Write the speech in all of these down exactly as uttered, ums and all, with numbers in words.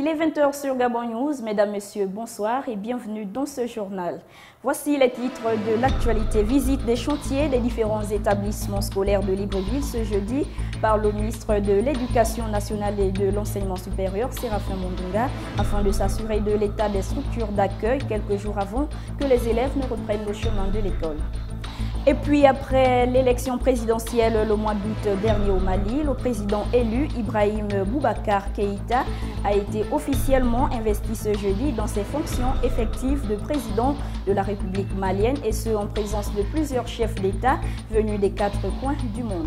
Il est vingt heures sur Gabon News. Mesdames, Messieurs, bonsoir et bienvenue dans ce journal. Voici les titres de l'actualité. Visite des chantiers des différents établissements scolaires de Libreville ce jeudi par le ministre de l'Éducation nationale et de l'Enseignement supérieur, Séraphin Mondunga, afin de s'assurer de l'état des structures d'accueil quelques jours avant que les élèves ne reprennent le chemin de l'école. Et puis après l'élection présidentielle le mois d'août dernier au Mali, le président élu Ibrahim Boubacar Keïta a été officiellement investi ce jeudi dans ses fonctions effectives de président de la République malienne et ce en présence de plusieurs chefs d'État venus des quatre coins du monde.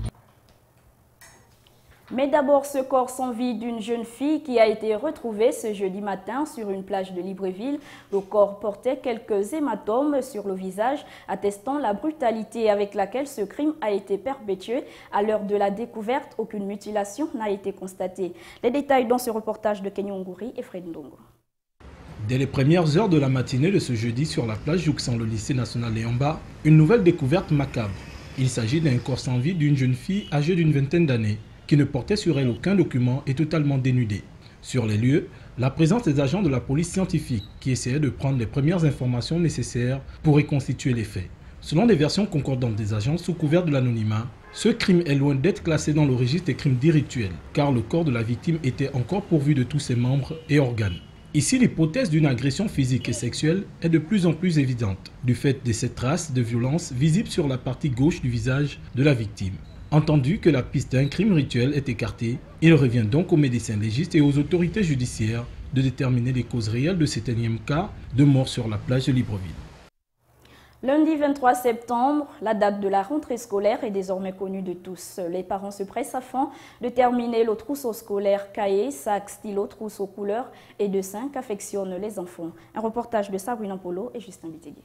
Mais d'abord, ce corps sans vie d'une jeune fille qui a été retrouvée ce jeudi matin sur une plage de Libreville. Le corps portait quelques hématomes sur le visage, attestant la brutalité avec laquelle ce crime a été perpétué. À l'heure de la découverte, aucune mutilation n'a été constatée. Les détails dans ce reportage de Kenyongouri et Fred Ndongo. Dès les premières heures de la matinée de ce jeudi sur la plage jouxtant le lycée national Léomba, une nouvelle découverte macabre. Il s'agit d'un corps sans vie d'une jeune fille âgée d'une vingtaine d'années, qui ne portait sur elle aucun document et totalement dénudée. Sur les lieux, la présence des agents de la police scientifique qui essayaient de prendre les premières informations nécessaires pour reconstituer les faits. Selon des versions concordantes des agents sous couvert de l'anonymat, ce crime est loin d'être classé dans le registre des crimes dits rituels, car le corps de la victime était encore pourvu de tous ses membres et organes. Ici, l'hypothèse d'une agression physique et sexuelle est de plus en plus évidente, du fait de ces traces de violence visibles sur la partie gauche du visage de la victime. Entendu que la piste d'un crime rituel est écartée, il revient donc aux médecins légistes et aux autorités judiciaires de déterminer les causes réelles de cet énième cas de mort sur la plage de Libreville. Lundi vingt-trois septembre, la date de la rentrée scolaire est désormais connue de tous. Les parents se pressent afin de terminer le trousseau scolaire cahier, sac, stylo, trousseau couleur et dessin qu'affectionnent les enfants. Un reportage de Sabrina Polo et Justin Bitegui.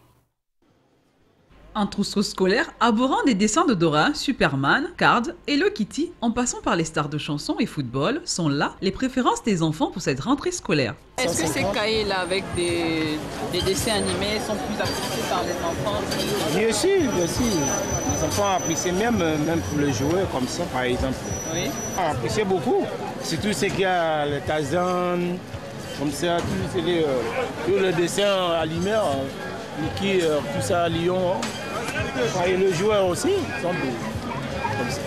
Un trousseau scolaire abordant des dessins de Dora, Superman, Card et Hello Kitty, en passant par les stars de chansons et football, sont là les préférences des enfants pour cette rentrée scolaire. Est-ce que ces cahiers-là avec des, des dessins animés sont plus appréciés par les enfants? Bien sûr, bien sûr. Les enfants apprécient même, même pour le jouer comme ça, par exemple. Oui. Ils apprécient beaucoup. Surtout ce qu'il y a, les Tarzan, comme ça, tous les, euh, tous les dessins animés, euh, Mickey, euh, tout ça, Lyon. Hein. Et le joueur aussi, ils sont comme ça.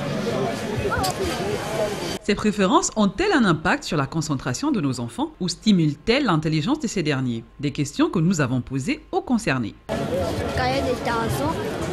Ces préférences ont-elles un impact sur la concentration de nos enfants ou stimulent-elles l'intelligence de ces derniers? Des questions que nous avons posées aux concernés. Cahier de Tarzan,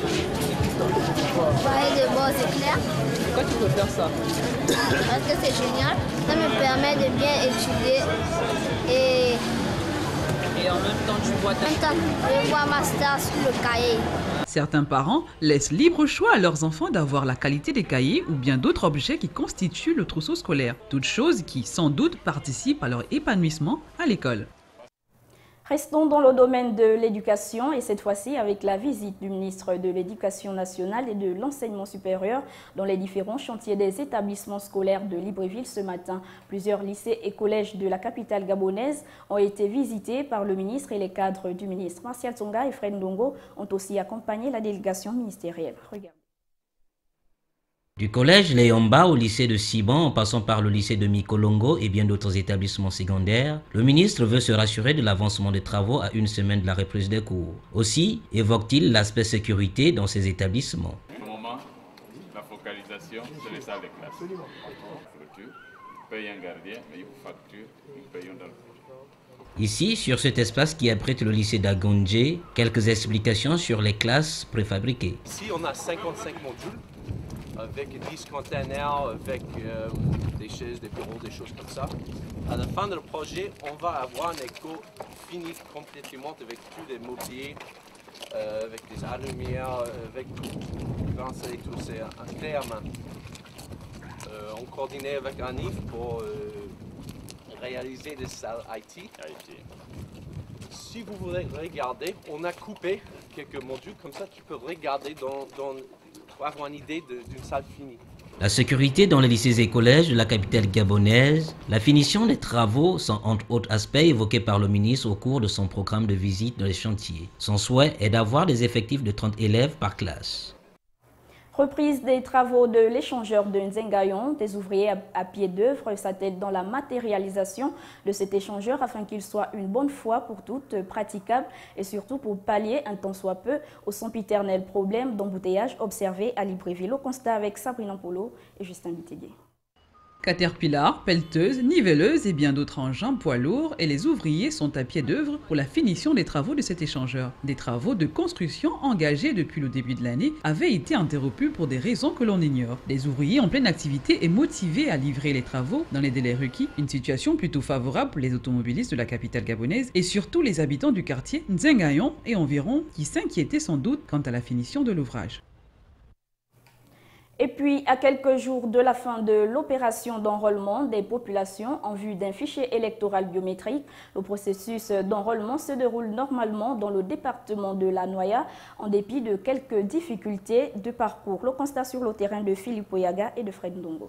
cahier de beaux éclairs. Pourquoi tu peux faire ça? Parce que c'est génial, ça me permet de bien étudier et... Et en même temps, tu vois ta... En même temps, je vois ma star sur le cahier. Certains parents laissent libre choix à leurs enfants d'avoir la qualité des cahiers ou bien d'autres objets qui constituent le trousseau scolaire. Toutes choses qui, sans doute, participent à leur épanouissement à l'école. Restons dans le domaine de l'éducation et cette fois-ci avec la visite du ministre de l'Éducation nationale et de l'Enseignement supérieur dans les différents chantiers des établissements scolaires de Libreville ce matin. Plusieurs lycées et collèges de la capitale gabonaise ont été visités par le ministre et les cadres du ministre. Martial Tsonga et Fred Ndongo ont aussi accompagné la délégation ministérielle. Regardez. Du collège Léomba au lycée de Siban en passant par le lycée de Mikolongo et bien d'autres établissements secondaires, le ministre veut se rassurer de l'avancement des travaux à une semaine de la reprise des cours. Aussi évoque-t-il l'aspect sécurité dans ces établissements. Pour le moment, la focalisation, c'est les salles de classe. Clôture, on paye un gardien, mais il faut facture, nous payons dans le projet. Ici, sur cet espace qui abrite le lycée d'Agondje, quelques explications sur les classes préfabriquées. Ici, on a cinquante-cinq modules. Avec dix containers, avec euh, des chaises, des bureaux, des choses comme ça. À la fin du projet, on va avoir une école finie complètement avec tous les mobiliers, euh, avec des allumières, avec tout, et tout. C'est un clé à main. Euh, on coordonnait avec Anif pour euh, réaliser des salles I T. Si vous voulez regarder, on a coupé quelques modules, comme ça tu peux regarder dans, dans pour avoir une idée d'une salle finie. La sécurité dans les lycées et collèges de la capitale gabonaise, la finition des travaux sont entre autres aspects évoqués par le ministre au cours de son programme de visite dans les chantiers. Son souhait est d'avoir des effectifs de trente élèves par classe. Reprise des travaux de l'échangeur de Nzengayon, des ouvriers à, à pied d'œuvre s'attellent dans la matérialisation de cet échangeur afin qu'il soit une bonne fois pour toutes praticable et surtout pour pallier un tant soit peu au sempiternel problème d'embouteillage observé à Libreville. Au constat avec Sabrina Polo et Justin Bitégué. Caterpillar, pelleteuse, niveleuse et bien d'autres engins poids lourds et les ouvriers sont à pied d'œuvre pour la finition des travaux de cet échangeur. Des travaux de construction engagés depuis le début de l'année avaient été interrompus pour des raisons que l'on ignore. Les ouvriers en pleine activité et motivés à livrer les travaux dans les délais requis, une situation plutôt favorable pour les automobilistes de la capitale gabonaise et surtout les habitants du quartier Nzengayon et environ qui s'inquiétaient sans doute quant à la finition de l'ouvrage. Et puis, à quelques jours de la fin de l'opération d'enrôlement des populations en vue d'un fichier électoral biométrique, le processus d'enrôlement se déroule normalement dans le département de la Noya, en dépit de quelques difficultés de parcours. Le constat sur le terrain de Philippe Oyaga et de Fred Ndongo.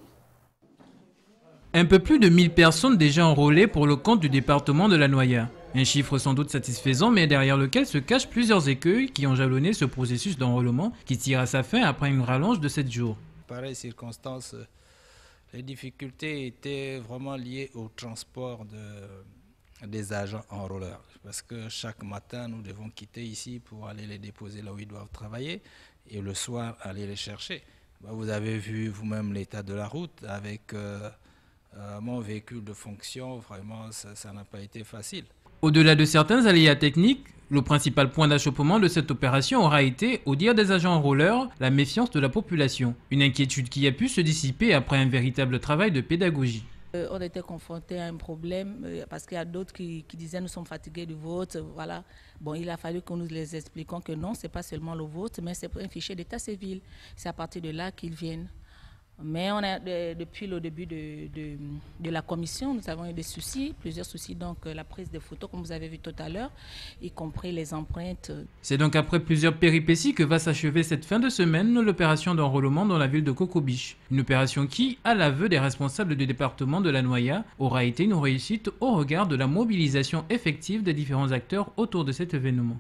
Un peu plus de mille personnes déjà enrôlées pour le compte du département de la Noya. Un chiffre sans doute satisfaisant, mais derrière lequel se cachent plusieurs écueils qui ont jalonné ce processus d'enrôlement qui tire à sa fin après une rallonge de sept jours. Pareilles circonstances, les difficultés étaient vraiment liées au transport de, des agents enrôleurs. Parce que chaque matin, nous devons quitter ici pour aller les déposer là où ils doivent travailler et le soir, aller les chercher. Vous avez vu vous-même l'état de la route avec euh, euh, mon véhicule de fonction, vraiment, ça n'a pas été facile. Au-delà de certains aléas techniques, le principal point d'achoppement de cette opération aura été, au dire des agents enrôleurs, la méfiance de la population. Une inquiétude qui a pu se dissiper après un véritable travail de pédagogie. Euh, on était confrontés à un problème euh, parce qu'il y a d'autres qui, qui disaient nous sommes fatigués du vote. Voilà. Bon, il a fallu que nous les expliquions que non, ce n'est pas seulement le vote, mais c'est un fichier d'état civil. C'est à partir de là qu'ils viennent. Mais on a, de, depuis le début de, de, de la commission, nous avons eu des soucis, plusieurs soucis, donc la prise des photos, comme vous avez vu tout à l'heure, y compris les empreintes. C'est donc après plusieurs péripéties que va s'achever cette fin de semaine l'opération d'enrôlement dans la ville de Cocobiche. Une opération qui, à l'aveu des responsables du département de la Noya, aura été une réussite au regard de la mobilisation effective des différents acteurs autour de cet événement.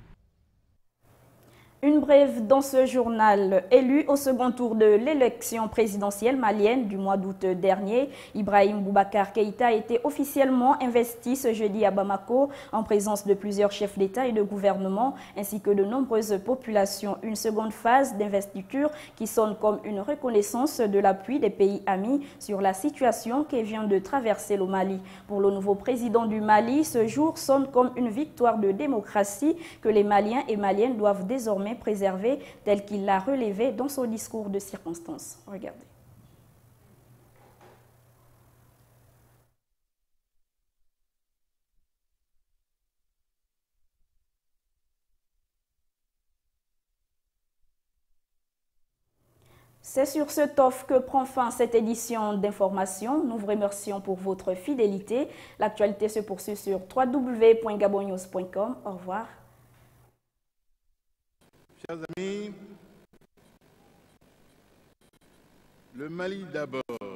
Une brève dans ce journal. Élu au second tour de l'élection présidentielle malienne du mois d'août dernier, Ibrahim Boubacar Keïta a été officiellement investi ce jeudi à Bamako en présence de plusieurs chefs d'État et de gouvernement ainsi que de nombreuses populations. Une seconde phase d'investiture qui sonne comme une reconnaissance de l'appui des pays amis sur la situation qui vient de traverser le Mali. Pour le nouveau président du Mali, ce jour sonne comme une victoire de démocratie que les Maliens et Maliennes doivent désormais préservé tel qu'il l'a relevé dans son discours de circonstance. Regardez. C'est sur ce T O F que prend fin cette édition d'information. Nous vous remercions pour votre fidélité. L'actualité se poursuit sur w w w point gabon news point com. Au revoir. Chers amis, le Mali d'abord.